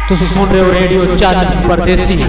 ਤੁਸੀਂ ਸੁਣ ਰਹੇ ਹੋ ਰੇਡੀਓ ਚੱਜ ਪਰਦੇਸੀ।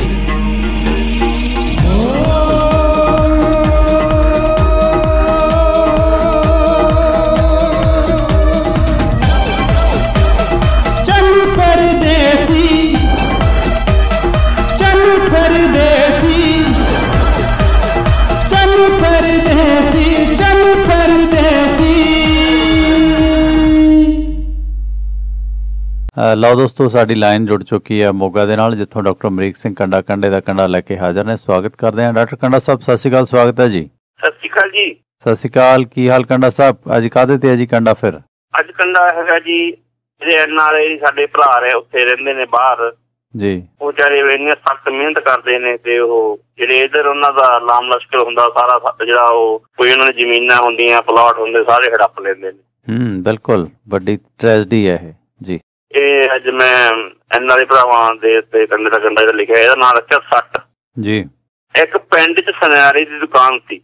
ਲਓ ਦੋਸਤੋ, ਸਾਡੀ ਲਾਈਨ ਜੁੜ ਚੁੱਕੀ ਹੈ ਮੋਗਾ ਦੇ ਨਾਲ, ਜਿੱਥੋਂ ਡਾਕਟਰ ਅਮਰੀਕ ਸਿੰਘ ਕੰਡਾ ਕੰਡੇ ਦਾ ਕੰਡਾ ਲੈ ਕੇ ਹਾਜ਼ਰ ਨੇ। ਸਵਾਗਤ ਕਰਦੇ ਹਾਂ ਡਾਕਟਰ ਕੰਡਾ ਸਾਹਿਬ। ਸਤਿ ਸ਼੍ਰੀ ਅਕਾਲ, ਸਵਾਗਤ ਹੈ ਜੀ। ਸਤਿ ਸ਼੍ਰੀ ਅਕਾਲ ਜੀ। ਸਤਿ ਸ਼੍ਰੀ ਅਕਾਲ, ਕੀ ਹਾਲ ਕੰਡਾ ਸਾਹਿਬ? ਅੱਜ ਕਾਹਦੇ ਤੇ ਹੈ ਜੀ ਕੰਡਾ? ਫਿਰ ਅੱਜ ਕੰਡਾ ਹੈਗਾ ਜੀ, ਜਿਹੜੇ NRI ਸਾਡੇ ਭਰਾ ਨੇ ਉੱਥੇ ਰਹਿੰਦੇ ਨੇ ਬਾਹਰ ਜੀ, ਉਹ ਵਿਚਾਰੇ ਇੰਨੀਆਂ ਸਖਤ ਮਿਹਨਤ ਕਰਦੇ ਨੇ, ਤੇ ਉਹ ਜਿਹੜੇ ਇੱਧਰ ਉਹਨਾਂ ਦਾ ਲਾਮ ਲਸ਼ਕਰ ਹੁੰਦਾ ਸਾਰਾ, ਜਿਹੜਾ ਉਹ ਕੋਈ ਉਹਨਾਂ ਦੀ ਜ਼ਮੀਨਾਂ ਹੁੰਦੀਆਂ, ਪਲਾਟ ਹੁੰਦੇ, ਸਾਰੇ ਹੜੱਪ ਲੈਂਦੇ ਨੇ। ਬਿਲਕੁਲ ਵੱਡੀ ਟ੍ਰੈਜਡੀ ਹੈ ਇਹ ਜੀ। ਇਹ ਅੱਜ ਮੈਂ NRI ਭਰਾਵਾਂ ਦੇ ਉੱਤੇ ਕੰਡੇ ਦਾ ਕੰਡਾ ਜਿਹੜਾ ਲਿਖਿਆ, ਇਹਦਾ ਨਾਂ ਰੱਖਿਆ ਸੱਟ ਜੀ। ਇੱਕ ਪਿੰਡ 'ਚ ਸੁਨਿਆਰੇ ਦੀ ਦੁਕਾਨ ਸੀ।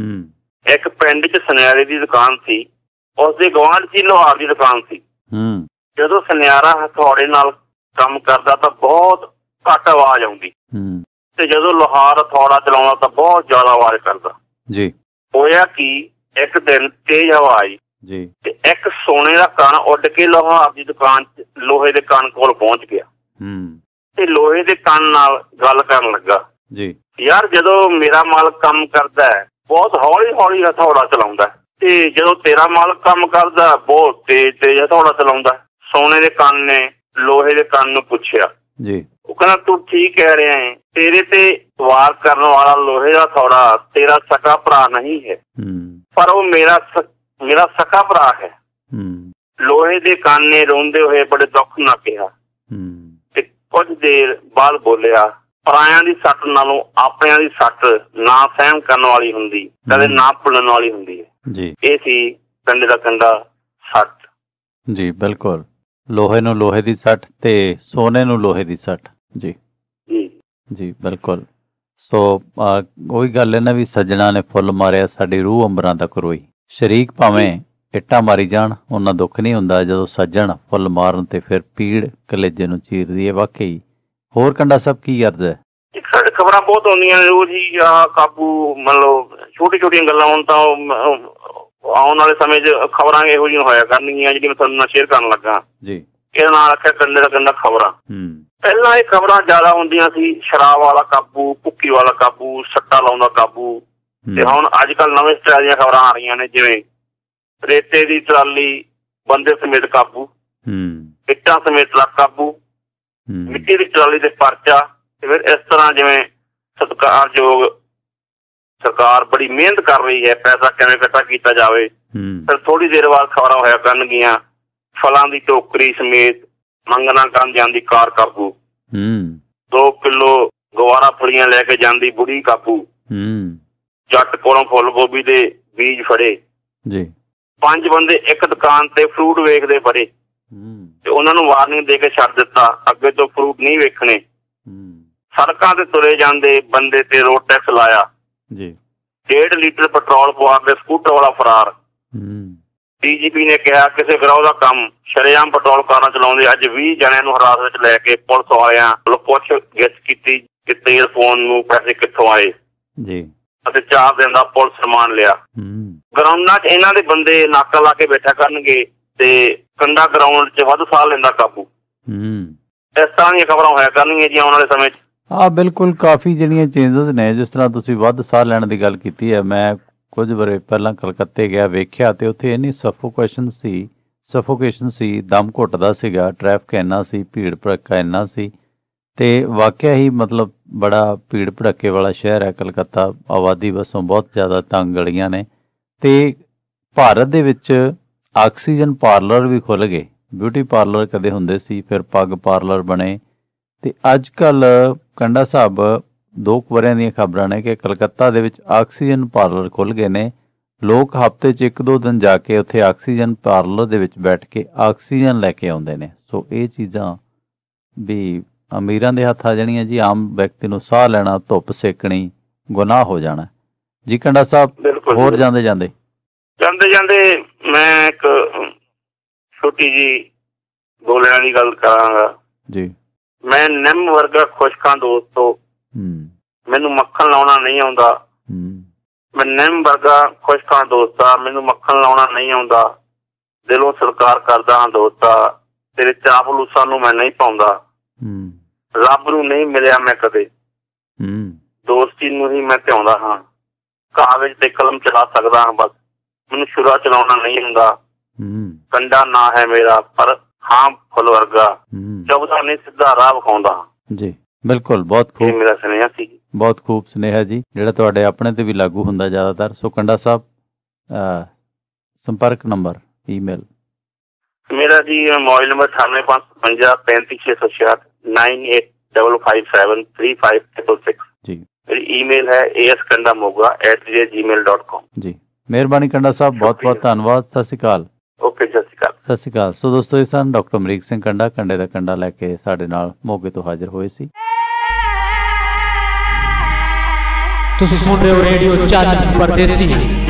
ਇੱਕ ਪਿੰਡ 'ਚ ਸੁਨਿਆਰੇ ਦੀ ਦੁਕਾਨ ਸੀ, ਉਸਦੇ ਗੁਆਂਢ 'ਚ ਲੋਹਾਰ ਦੀ ਦੁਕਾਨ ਸੀ। ਜਦੋਂ ਸੁਨਿਆਰਾ ਹਥੌੜੇ ਨਾਲ ਕੰਮ ਕਰਦਾ ਤਾਂ ਬਹੁਤ ਘੱਟ ਆਵਾਜ਼ ਆਉਂਦੀ, ਤੇ ਜਦੋਂ ਲੋਹਾਰ ਹਥੌੜਾ ਚਲਾਉਂਦਾ ਤਾਂ ਬਹੁਤ ਜ਼ਿਆਦਾ ਆਵਾਜ਼ ਕਰਦਾ ਜੀ। ਹੋਇਆ ਕਿ ਇੱਕ ਦਿਨ ਤੇਜ਼ ਹਵਾ ਆਈ ਜੀ, ਤੇ ਇੱਕ ਸੋਨੇ ਦਾ ਕਣ ਉੱਡ ਕੇ ਲੋਹਾਰ ਦੀ ਦੁਕਾਨ 'ਚ ਲੋਹੇ ਦੇ ਕਣ ਕੋਲ ਪਹੁੰਚ ਗਿਆ, ਤੇ ਲੋਹੇ ਦੇ ਕਣ ਨਾਲ ਗੱਲ ਕਰਨ ਲੱਗਾ ਜੀ। ਯਾਰ, ਜਦੋਂ ਮੇਰਾ ਮਾਲਕ ਕੰਮ ਕਰਦਾ ਹੈ ਬਹੁਤ ਹੌਲੀ ਹੌਲੀ ਹਥੌੜਾ ਚਲਾਉਂਦਾ, ਤੇ ਜਦੋਂ ਤੇਰਾ ਮਾਲਕ ਕੰਮ ਕਰਦਾ ਬਹੁਤ ਤੇਜ਼ ਤੇਜ਼ ਹਥੌੜਾ ਚਲਾਉਂਦਾ। ਸੋਨੇ ਦੇ ਕੰਨ ਨੇ ਲੋਹੇ ਦੇ ਕੰਨ ਨੂੰ ਪੁੱਛਿਆ ਜੀ, ਉਹ ਕਹਿੰਦਾ ਤੂੰ ਠੀਕ ਕਹਿ ਰਿਹਾ ਹੈ, ਤੇਰੇ ਤੇ ਵਾਰ ਕਰਨ ਵਾਲਾ ਲੋਹੇ ਦਾ ਹਥੌੜਾ ਤੇਰਾ ਸਕਾ ਭਰਾ ਨਹੀਂ ਹੈ, ਪਰ ਉਹ ਮੇਰਾ ਸਕਾ ਭਰਾ ਹੈ। ਲੋਹੇ ਦੇ ਕੰਨ ਨੇ ਰੋਂਦੇ ਹੋਏ ਬੜੇ ਦੁੱਖ ਨਾਲ ਕਿਹਾ, ਤੇ ਕੁਝ ਦੇਰ ਬਾਅਦ ਬੋਲਿਆ, ਪਰਾਇਆਂ ਦੀ ਸੱਟ ਨਾਲੋਂ ਆਪਣਿਆਂ ਦੀ ਸੱਟ ਨਾ ਸਹਿਣ ਕਰਨ ਵਾਲੀ ਹੁੰਦੀ, ਕਦੇ ਨਾ ਭੁੱਲਣ ਵਾਲੀ ਹੁੰਦੀ ਹੈ ਜੀ। ਇਹ ਸੀ ਕੰਡੇ ਦਾ ਕੰਡਾ ਸੱਟ ਜੀ। ਬਿਲਕੁਲ, ਲੋਹੇ ਨੂੰ ਲੋਹੇ ਦੀ ਸੱਟ ਤੇ ਸੋਨੇ ਨੂੰ ਲੋਹੇ ਦੀ ਸੱਟ ਜੀ ਜੀ ਬਿਲਕੁਲ। ਸੋ ਉਹੀ ਗੱਲ ਹੈ ਨਾ ਵੀ ਸੱਜਣਾ ਨੇ ਫੁੱਲ ਮਾਰਿਆ ਸਾਡੀ ਰੂਹ ਅੰਬਰਾਂ ਤੱਕ ਰੋਈ। ਸ਼ਰੀਕ ਭਾਵੇਂ ਇੱਟਾਂ ਮਾਰੀ ਜਾਣ, ਉਹਨਾਂ ਦੁੱਖ ਨਹੀਂ ਹੁੰਦਾ ਜਦੋਂ ਸੱਜਣ ਫੁੱਲ ਮਾਰਨ ਤੇ ਫਿਰ ਪੀੜ ਕਲੇਜੇ ਨੂੰ ਚੀਰਦੀ ਹੈ। ਵਾਕਈ। ਹੋਰ ਕੰਡਾ ਸਾਹਿਬ ਕੀ ਅਰਜ਼ ਹੈ? ਸਾਡੇ ਖਬਰਾਂ ਬਹੁਤ ਆਉਂਦੀਆਂ ਨੇ ਰੋਜ਼ ਹੀ, ਕਾਬੂ ਮਤਲਬ ਛੋਟੀ ਛੋਟੀਆਂ ਗੱਲਾਂ ਹੁਣ ਤਾਂ ਆਉਣ ਵਾਲੇ ਸਮੇਂ 'ਚ ਖਬਰਾਂ ਇਹੋ ਜਿਹੀਆਂ ਹੋਇਆ ਕਰਨਗੀਆਂ ਜਿਹੜੀਆਂ ਮੈਂ ਤੁਹਾਨੂੰ ਨਾਲ ਸ਼ੇਅਰ ਕਰਨ ਲੱਗਾ ਜੀ। ਇਹਦਾ ਨਾਂ ਰੱਖਿਆ ਕੰਡੇ ਦਾ ਕੰਡਾ ਖਬਰਾਂ। ਪਹਿਲਾਂ ਇਹ ਖਬਰਾਂ ਜ਼ਿਆਦਾ ਹੁੰਦੀਆਂ ਸੀ, ਸ਼ਰਾਬ ਵਾਲਾ ਕਾਬੂ, ਭੁੱਕੀ ਵਾਲਾ ਕਾਬੂ, ਸੱਟਾ ਲਾਉਂਦਾ ਕਾਬੂ, ਤੇ ਹੁਣ ਅੱਜ ਕੱਲ੍ਹ ਨਵੇਂ ਸਟਾਈਲ ਦੀਆਂ ਖਬਰਾਂ ਆ ਰਹੀਆਂ ਨੇ, ਜਿਵੇਂ ਰੇਤੇ ਦੀ ਟਰਾਲੀ ਬੰਦੇ ਸਮੇਤ ਕਾਬੂ, ਇੱਟਾਂ ਸਮੇਤ ਟਰੱਕ ਕਾਬੂ, ਮਿੱਟੀ ਦੀ ਟਰਾਲੀ ਤੇ ਪਰਚਾ। ਤੇ ਫਿਰ ਇਸ ਤਰ੍ਹਾਂ ਜਿਵੇਂ ਸਤਿਕਾਰਯੋਗ ਸਰਕਾਰ ਬੜੀ ਮਿਹਨਤ ਕਰ ਰਹੀ ਹੈ, ਪੈਸਾ ਕਿਵੇਂ ਇਕੱਠਾ ਕੀਤਾ ਜਾਵੇ। ਫਿਰ ਥੋੜੀ ਦੇਰ ਬਾਅਦ ਖਬਰਾਂ ਹੋਇਆ ਕਰਨਗੀਆਂ, ਫਲਾਂ ਦੀ ਟੋਕਰੀ ਸਮੇਤ ਮੰਗਣਾ ਕਰਨ ਜਾਂਦੀ ਕਾਰ ਕਾਬੂ, 2 ਕਿਲੋ ਗਵਾਰਾ ਫਲੀਆਂ ਲੈ ਕੇ ਜਾਂਦੀ ਬੁੜੀ ਕਾਬੂ, ਜੱਟ ਕੋਲੋਂ ਫੁੱਲ ਗੋਭੀ ਦੇ ਬੀਜ ਫੜੇ ਜੀ, 5 ਬੰਦੇ ਇੱਕ ਦੁਕਾਨ ਤੇ ਫਰੂਟ ਵੇਚਦੇ ਫੜੇ, ਤੇ ਉਹਨਾਂ ਨੂੰ ਵਾਰਨਿੰਗ ਦੇ ਕੇ ਛੱਡ ਦਿੱਤਾ, ਅੱਗੇ ਤੋਂ ਫਰੂਟ ਨਹੀਂ ਵੇਖਣੇ। ਸੜਕਾਂ ਤੇ ਤੁਰੇ ਜਾਂਦੇ ਬੰਦੇ ਤੇ ਰੋਡ ਟੈਕਸ ਲਾਇਆ ਜੀ, 1.5 ਲੀਟਰ ਪੈਟਰੋਲ ਪਵਾ ਕੇ ਸਕੂਟਰ ਵਾਲਾ ਫਰਾਰ। DGP ਨੇ ਕਿਹਾ ਕਿਸੇ ਗਰੋਹ ਦਾ ਕੰਮ, ਸ਼ਰੇਆਮ ਪੈਟਰੋਲ ਕਾਰਾਂ ਚਲਾਉਂਦੇ। ਅੱਜ 20 ਜਣਿਆਂ ਨੂੰ ਹਿਰਾਸਤ ਵਿੱਚ ਲੈ ਕੇ ਪੁਲਿਸ ਵਾਲਿਆਂ ਵੱਲੋਂ ਪੁੱਛ ਗਿੱਛ ਕੀਤੀ ਕਿ ਤੇਲ ਫੋਨ ਨੂੰ ਪੈਸੇ ਕਿੱਥੋਂ ਆਏ ਜੀ, ਅਤੇ 4 ਦਿਨ ਦਾ ਪੁਲਿਸ ਰਿਮਾਂਡ ਲਿਆ। ਗਰਾਊਂਡਾਂ 'ਚ ਇਹਨਾਂ ਦੇ ਬੰਦੇ ਨਾਕਾ ਲਾ ਕੇ ਬੈਠਾ ਕਰਨਗੇ, ਤੇ ਕੰਡਾ ਗਰਾਊਂਡ 'ਚ ਵੱਧ ਸਾਹ ਲੈਂਦਾ ਕਾਬੂ। ਇਸ ਤਰ੍ਹਾਂ ਦੀਆਂ ਖਬਰਾਂ ਹੋਇਆ ਕਰਨਗੀਆਂ ਜੀ ਆਉਣ ਵਾਲੇ ਸਮੇਂ 'ਚ। ਬਿਲਕੁਲ, ਕਾਫੀ ਜਿਹੜੀਆਂ ਚੇਂਜਸ ਨੇ। ਜਿਸ ਤਰ੍ਹਾਂ ਤੁਸੀਂ ਵੱਧ ਸਾਹ ਲੈਣ ਦੀ ਗੱਲ ਕੀਤੀ ਹੈ, ਮੈਂ ਕੁਝ ਵਰੇ ਪਹਿਲਾਂ ਕਲਕੱਤੇ ਗਿਆ, ਵੇਖਿਆ ਤੇ ਉੱਥੇ ਇੰਨੀ ਸਫੋਕੇਸ਼ਨ ਸੀ, ਦਮ ਘੁੱਟਦਾ ਸੀਗਾ, ਟ੍ਰੈਫਿਕ ਇੰਨਾ ਸੀ, ਭੀੜ ਭੜੱਕਾ ਇੰਨਾ ਸੀ, ਤੇ ਵਾਕਿਆ ਹੀ ਮਤਲਬ ਬੜਾ ਭੀੜ ਭੜੱਕੇ ਵਾਲਾ ਸ਼ਹਿਰ ਹੈ ਕਲਕੱਤਾ। ਆਬਾਦੀ ਵਸੋਂ ਬਹੁਤ ਜ਼ਿਆਦਾ ਤੰਗ ਗਲੀਆਂ ਨੇ, ਤੇ ਭਾਰਤ ਦੇ ਵਿੱਚ ਆਕਸੀਜਨ ਪਾਰਲਰ ਵੀ ਖੁੱਲ੍ਹ ਗਏ। ਬਿਊਟੀ ਪਾਰਲਰ ਕਦੇ ਹੁੰਦੇ ਸੀ, ਫਿਰ ਪੱਗ ਪਾਰਲਰ ਬਣੇ, ਤੇ ਅੱਜ ਕੱਲ੍ਹ ਕੰਡਾ ਸਾਹਿਬ 2 ਵਰ੍ਹਿਆਂ ਦੀਆਂ ਖਬਰਾਂ ਨੇ ਕਿ ਕਲਕੱਤਾ ਦੇ ਵਿੱਚ ਆਕਸੀਜਨ ਪਾਰਲਰ ਖੁੱਲ੍ਹ ਗਏ ਨੇ। ਲੋਕ ਹਫ਼ਤੇ 'ਚ 1-2 ਦਿਨ ਜਾ ਕੇ ਉੱਥੇ ਆਕਸੀਜਨ ਪਾਰਲਰ ਦੇ ਵਿੱਚ ਬੈਠ ਕੇ ਆਕਸੀਜਨ ਲੈ ਕੇ ਆਉਂਦੇ ਨੇ। ਸੋ ਇਹ ਚੀਜ਼ਾਂ ਵੀ ਅਮੀਰਾਂ ਦੇ ਹੱਥ ਆ ਜਾਣੀਆਂ ਜੀ। ਆਮ ਵਿਅਕਤੀ ਨੂੰ ਸਾਹ ਲੈਣਾ, ਧੁੱਪ ਸੇਕਣੀ ਗੁਨਾਹ ਹੋ ਜਾਣਾ ਜੀ। ਕੰਡਾ ਸਾਹਿਬ, ਹੋਰ ਜਾਂਦੇ ਜਾਂਦੇ ਮੈਂ ਇੱਕ ਛੋਟੀ ਜੀ ਬੋਲਣ ਦੀ ਗੱਲ ਕਰਾਂਗਾ ਜੀ। ਮੈਂ ਨਿੰਮ ਵਰਗਾ ਖੁਸ਼ਕਾਂ ਦੋਸਤੋ, ਮੈਨੂੰ ਮੱਖਣ ਲਾਉਣਾ ਨਹੀਂ ਆਉਂਦਾ। ਮੈਂ ਨਿੰਮ ਵਰਗਾ ਖੁਸ਼ਕਾਂ ਦੋਸਤਾ, ਮੈਨੂੰ ਮੱਖਣ ਲਾਉਣਾ ਨਹੀਂ ਆਉਂਦਾ। ਦਿਲੋਂ ਸਤਿਕਾਰ ਕਰਦਾ ਹਾਂ ਦੋਸਤਾ, ਤੇਰੇ ਚਾਪਲੂਸਾਂ ਨੂੰ ਮੈਂ ਨਹੀਂ ਪਾਉਂਦਾ। ਰੱਬ ਨੂੰ ਨਹੀਂ ਮਿਲਿਆ ਮੈਂ ਕਦੇ, ਦੋਸਤੀ ਨੂੰ ਹੀ ਮੈਂ ਧਿਆਉਂਦਾ ਹਾਂ। ਕਾਗਜ਼ ਤੇ ਕਲਮ ਚਲਾ ਸਕਦਾ ਹਾਂ ਬਸ, ਮੈਨੂੰ ਛੁਰਾ ਚਲਾਉਣਾ ਨਹੀਂ ਹੁੰਦਾ। ਕੰਡਾ ਨਾ ਹੈ ਮੇਰਾ ਪਰ ਹਾਂ ਫੁੱਲ ਵਰਗਾ, ਚੁੱਭਦਾ ਨਹੀਂ ਸਿੱਧਾ ਰਾਹ ਵਿਖਾਉਂਦਾ। ਜੀ ਬਿਲਕੁਲ, ਬਹੁਤ ਖੂਬ ਮੇਰਾ ਸੁਨੇਹਾ ਸੀ। ਬਹੁਤ ਖੂਬ ਸੁਨੇਹਾ ਜੀ, ਜਿਹੜਾ ਤੁਹਾਡੇ ਆਪਣੇ ਤੇ ਵੀ ਲਾਗੂ ਹੁੰਦਾ ਜ਼ਿਆਦਾਤਰ। ਸੋ ਕੰਡਾ ਸਾਹਿਬ, ਸੰਪਰਕ ਨੰਬਰ, ਈਮੇਲ। ਮੇਰਾ ਜੀ ਮੋਬਾਈਲ ਨੰਬਰ 9855353666 9855573566 ਜੀ। ਮੇਰੀ ਈਮੇਲ ਹੈ askandamoga@gmail.com ਜੀ। ਮਿਹਰਬਾਨੀ ਕੰਡਾ ਸਾਹਿਬ, ਬਹੁਤ ਬਹੁਤ ਧੰਨਵਾਦ। ਸਤਿ ਸ਼੍ਰੀ ਅਕਾਲ। ਓਕੇ, ਸਤਿ ਸ਼੍ਰੀ ਅਕਾਲ। ਸਤਿ ਸ਼੍ਰੀ ਅਕਾਲ। ਸੋ ਦੋਸਤੋ, ਇਹ ਸਨ ਡਾਕਟਰ ਅਮਰੀਕ ਸਿੰਘ ਕੰਡਾ, ਕੰਡੇ ਦਾ ਕੰਡਾ ਲੈ ਕੇ ਸਾਡੇ ਨਾਲ ਮੋਗੇ ਤੋਂ ਹਾਜ਼ਰ ਹੋਏ ਸੀ। ਤੁਸੀਂ ਸੁਣ ਰਹੇ ਹੋ ਰੇਡੀਓ ਚਾਨਣ ਪਰਦੇਸੀ।